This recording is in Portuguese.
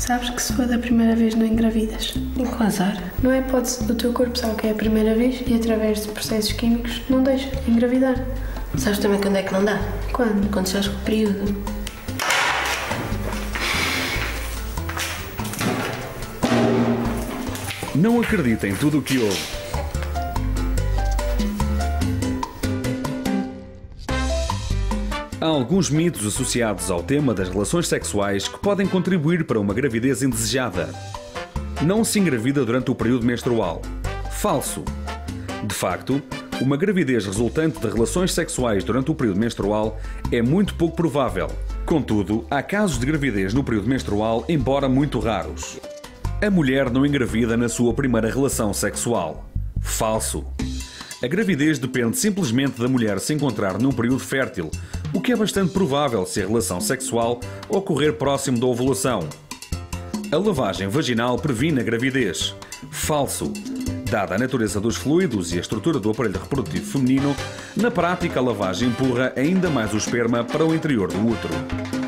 Sabes que se for da primeira vez não engravidas? E com azar? Não é hipótese, o teu corpo sabe que é a primeira vez e através de processos químicos não deixa engravidar. Sabes também quando é que não dá? Quando? Quando estás com o período. Não acredita em tudo o que ouve. Há alguns mitos associados ao tema das relações sexuais que podem contribuir para uma gravidez indesejada. Não se engravida durante o período menstrual. Falso. De facto, uma gravidez resultante de relações sexuais durante o período menstrual é muito pouco provável. Contudo, há casos de gravidez no período menstrual, embora muito raros. A mulher não engravida na sua primeira relação sexual. Falso. A gravidez depende simplesmente da mulher se encontrar num período fértil, o que é bastante provável se a relação sexual ocorrer próximo da ovulação. A lavagem vaginal previne a gravidez. Falso. Dada a natureza dos fluidos e a estrutura do aparelho reprodutivo feminino, na prática a lavagem empurra ainda mais o esperma para o interior do útero.